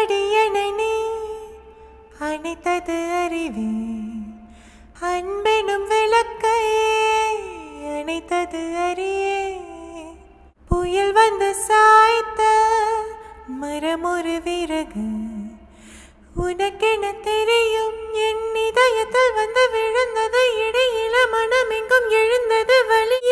அடியனை நீ அணைத்தது அறிவே அன்பெனும் விளக்கை அணைத்தது அறியே புயல் வந்து சாய்த்த மரம் ஒரு விறகு உனக்கென தெரியும் என் இதயத்தில் வந்து விழுந்தது இடையில மனம் எங்கும் எழுந்தது வலி